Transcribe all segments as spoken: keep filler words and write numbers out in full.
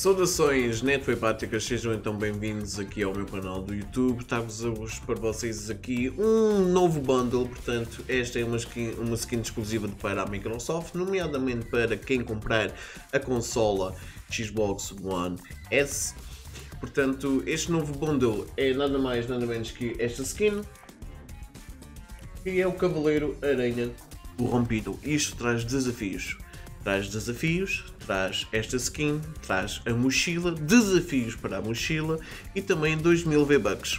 Saudações netwebáticas, sejam então bem-vindos aqui ao meu canal do YouTube. Trago-vos para vocês aqui um novo bundle, portanto esta é uma skin, uma skin exclusiva para a Microsoft, nomeadamente para quem comprar a consola Xbox One S. Portanto, este novo bundle é nada mais nada menos que esta skin, que é o Cavaleiro Aranha Corrompido. Isto traz desafios. Traz desafios, traz esta skin, traz a mochila, desafios para a mochila e também dois mil V-Bucks.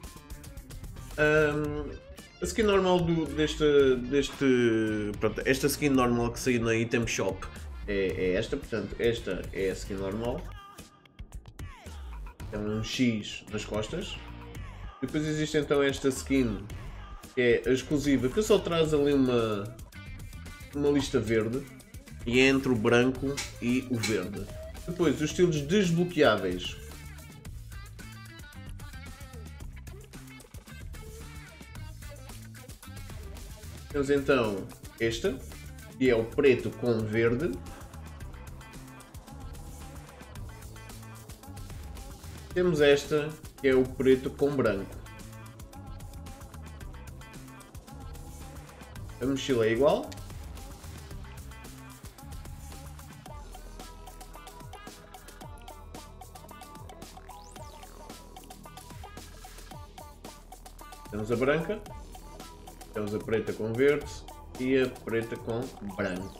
Um, a skin normal do, deste, deste, pronto, esta skin normal que saiu na Item Shop é, é esta, portanto esta é a skin normal. É um X nas costas. Depois existe então esta skin que é a exclusiva, que só traz ali uma, uma lista verde. E é entre o branco e o verde. Depois, os estilos desbloqueáveis. Temos então esta, que é o preto com verde. Temos esta, que é o preto com branco. A mochila é igual. Temos a branca, temos a preta com verde e a preta com branco.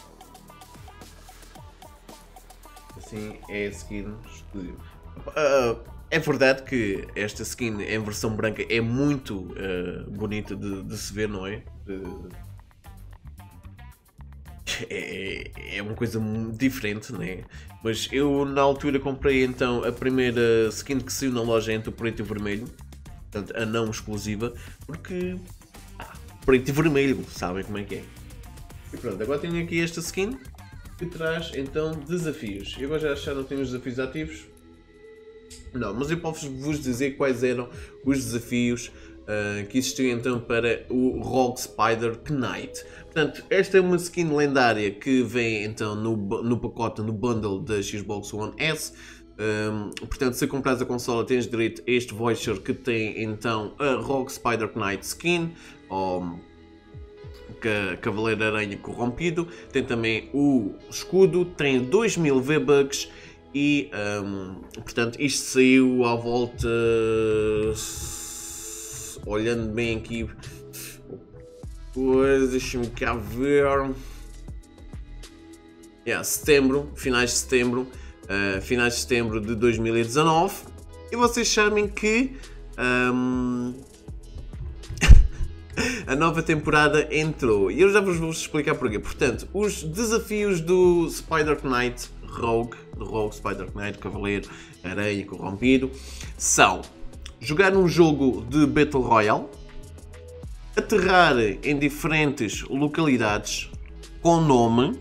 Assim é a skin exclusiva. Uh, é verdade que esta skin em versão branca é muito uh, bonita de, de se ver, não é? De... É, é uma coisa diferente, né? Mas eu na altura comprei então a primeira skin que saiu na loja entre o preto e o vermelho. Portanto, a não exclusiva, porque ah, preto e vermelho, sabem como é que é. E pronto, agora tenho aqui esta skin que traz então desafios. E agora já, já não tenho os desafios ativos? Não, mas eu posso vos dizer quais eram os desafios uh, que existiam então para o Rogue Spider Knight. Portanto, esta é uma skin lendária que vem então no, no pacote, no bundle da Xbox One S. Um, portanto, se comprares a consola tens direito a este voucher que tem então a Rogue Spider Knight Skin, ou Cavaleiro Aranha Corrompido, tem também o escudo, tem dois mil V-Bucks e um, portanto isto saiu à volta, olhando bem aqui, pois deixa-me cá ver, yeah, setembro, finais de setembro. Uh, finais de setembro de dois mil e dezanove, e vocês sabem que um, a nova temporada entrou e eu já vos vou explicar porquê. Portanto, os desafios do Spider Knight Rogue, do Rogue Spider Knight Cavaleiro Aranha Corrompido, são jogar um jogo de Battle Royale, aterrar em diferentes localidades com nome,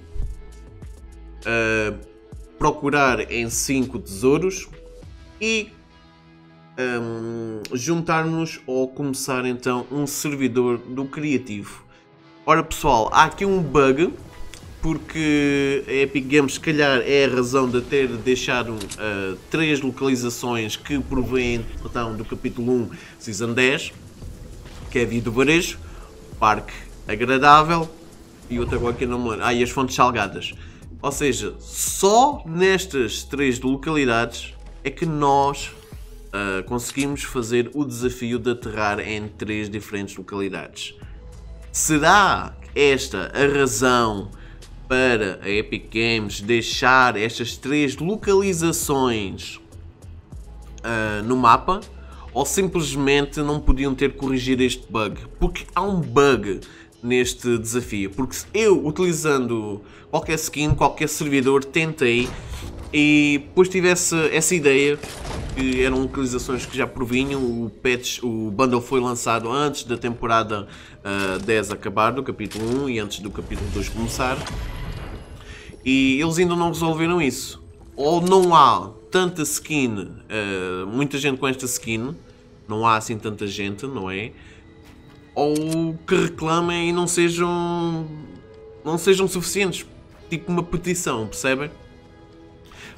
uh, procurar em cinco tesouros e um, juntar-nos ou começar então um servidor do criativo. Ora pessoal, há aqui um bug, porque a Epic Games se calhar é a razão de ter deixado uh, três localizações que provêm então do capítulo um, Season dez, que é a Via do Varejo, Parque Agradável e outra agora que não me lembro, ah, e as Fontes Salgadas. Ou seja, só nestas três localidades é que nós uh, conseguimos fazer o desafio de aterrar em três diferentes localidades. Será esta a razão para a Epic Games deixar estas três localizações uh, no mapa? Ou simplesmente não podiam ter corrigido este bug? Porque há um bug neste desafio, porque eu utilizando qualquer skin, qualquer servidor, tentei e depois tive essa, essa ideia, que eram localizações que já provinham, o patch, o bundle foi lançado antes da temporada uh, dez acabar, do capítulo um, e antes do capítulo dois começar, e eles ainda não resolveram isso. Ou não há tanta skin, uh, muita gente com esta skin, não há assim tanta gente, não é? Ou que reclamem e não sejam, não sejam suficientes, tipo uma petição, percebem?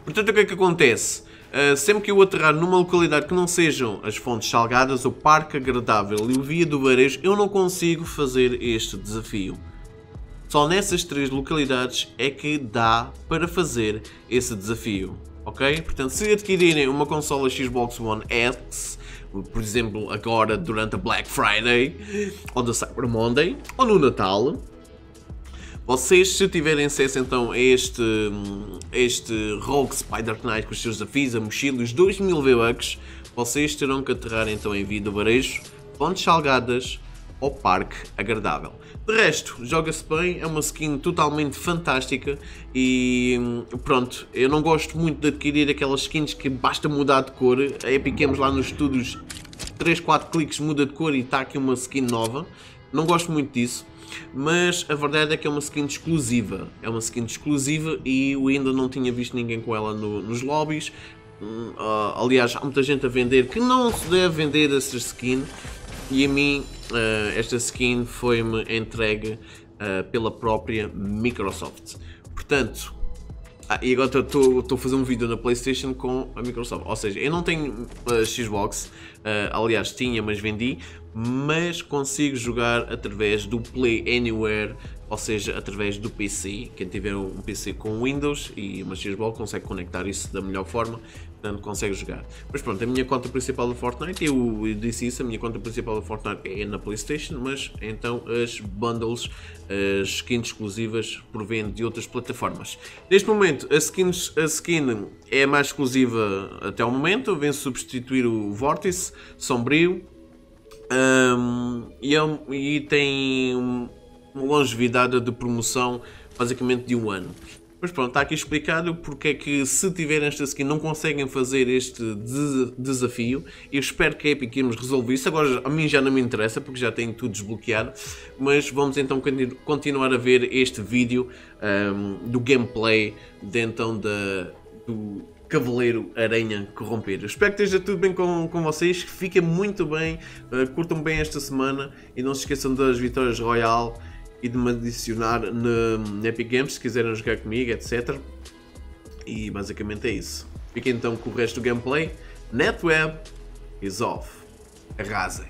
Portanto, o que é que acontece? Uh, sempre que eu aterrar numa localidade que não sejam as Fontes Salgadas, o Parque Agradável e o Via do Varejo, eu não consigo fazer este desafio. Só nessas três localidades é que dá para fazer esse desafio, ok? Portanto, se adquirirem uma consola Xbox One X, por exemplo, agora durante a Black Friday, ou da Cyber Monday, ou no Natal, vocês, se tiverem acesso então a este, este Rogue Spider Knight com os seus desafios, a mochila e os dois mil V-Bucks, vocês terão que aterrar então em Via do Varejo, Fontes Salgadas ou Parque Agradável. De resto, joga-se bem, é uma skin totalmente fantástica e pronto, eu não gosto muito de adquirir aquelas skins que basta mudar de cor. A Epic Games lá nos estudos, três, quatro cliques muda de cor e está aqui uma skin nova. Não gosto muito disso, mas a verdade é que é uma skin exclusiva. É uma skin exclusiva e eu ainda não tinha visto ninguém com ela no, nos lobbies. Uh, aliás, há muita gente a vender que não se deve vender essa skin. E a mim, uh, esta skin foi-me entregue uh, pela própria Microsoft. Portanto, ah, e agora estou a fazer um vídeo na PlayStation com a Microsoft. Ou seja, eu não tenho uh, Xbox, uh, aliás tinha, mas vendi. Mas consigo jogar através do Play Anywhere, ou seja, através do P C. Quem tiver um P C com Windows e uma Xbox consegue conectar isso da melhor forma, portanto consegue jogar. Mas pronto, a minha conta principal do Fortnite, eu disse isso, a minha conta principal do Fortnite é na PlayStation, mas então as bundles, as skins exclusivas provêm de outras plataformas. Neste momento a, skins, a skin é a mais exclusiva até o momento, vem substituir o Vórtice Sombrio. Um, e, é, e tem uma longevidade de promoção basicamente de um ano. Mas pronto, está aqui explicado porque é que, se tiverem esta skin, não conseguem fazer este des desafio. Eu espero que a Epic Games resolva isso. Agora a mim já não me interessa porque já tenho tudo desbloqueado. Mas vamos então continuar a ver este vídeo um, do gameplay de, então, da, do Cavaleiro Aranha Corromper. Eu espero que esteja tudo bem com, com vocês, que fiquem muito bem, uh, curtam bem esta semana e não se esqueçam das vitórias Royal e de me adicionar na, na Epic Games se quiserem jogar comigo, etcétera. E basicamente é isso. Fiquem então com o resto do gameplay. NetWeb is off. Arrasem.